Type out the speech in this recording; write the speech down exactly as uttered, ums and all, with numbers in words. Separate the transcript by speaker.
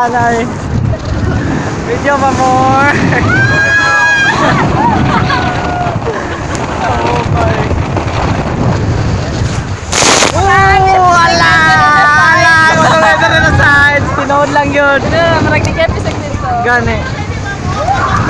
Speaker 1: Anay. Video pa more. Oh my. Oh, ala! Ala! Kumameta rin na sides. Tinood lang yun.
Speaker 2: Marag ni Kepi sa dito.
Speaker 1: Gani.